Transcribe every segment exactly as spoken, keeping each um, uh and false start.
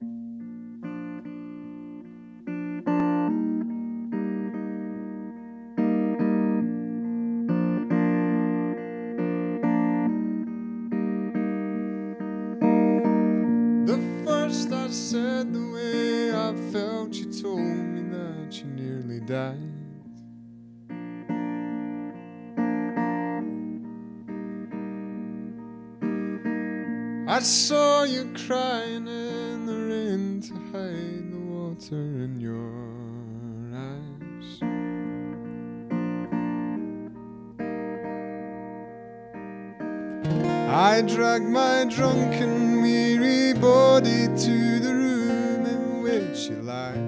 The first I said the way I felt, you told me that you nearly died. I saw you crying in the rain to hide the water in your eyes. I dragged my drunken, weary body to the room in which you lie.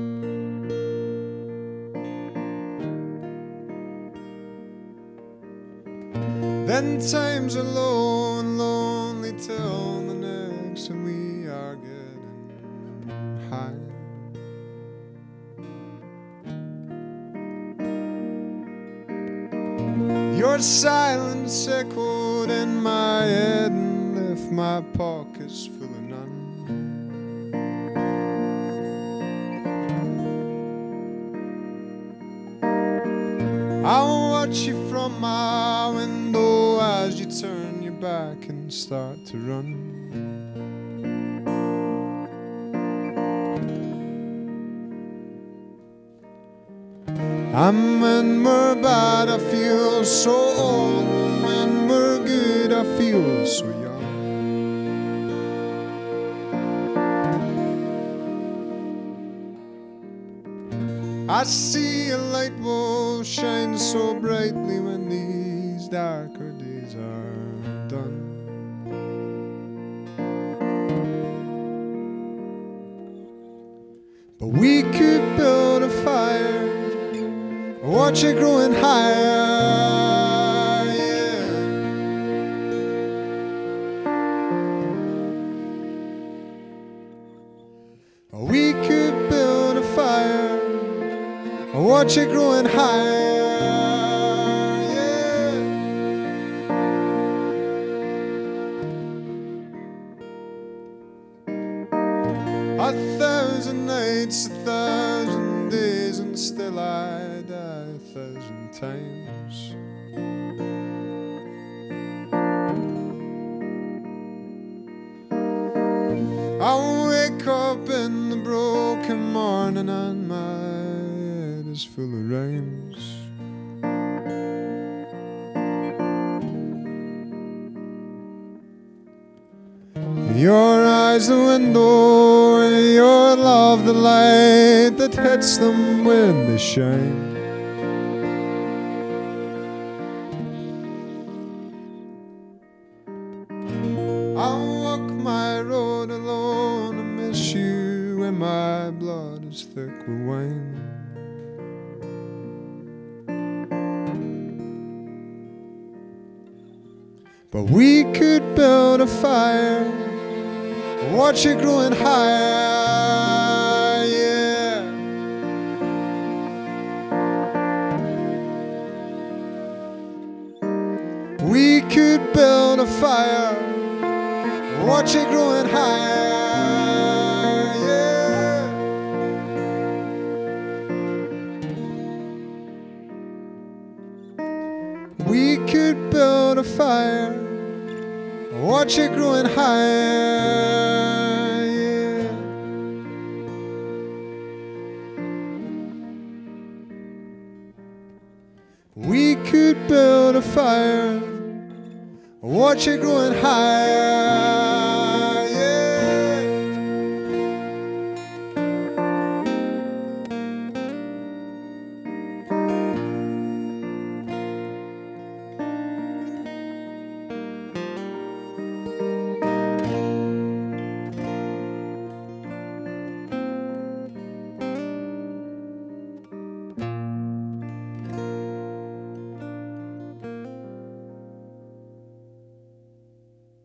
Then time's alone, lonely till the next, and we are getting high. Your silence echoed in my head and left my pockets full of none. I'll watch you from my window as you turn your back and start to run. And when we're bad, I feel so old. When we're good, I feel so young. I see a light will shine so brightly when these darker days are done. But we could build a fire, watch it growing higher, yeah. We could build a fire, watch it growing higher, yeah. A thousand nights, a thousand days, and still I die a thousand times. I'll wake up in the broken morning and my head is full of rhymes. Your eyes the window, your love the light that hits them when they shine. I'll walk my road alone and miss you when my blood is thick with wine. But we could build a fire, watch it growing higher, yeah. We could build a fire, watch it growing higher, yeah. We could build a fire, watch it growing higher, yeah. We could build a fire, watch it growing higher, yeah.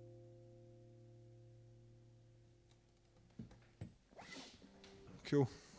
Cool.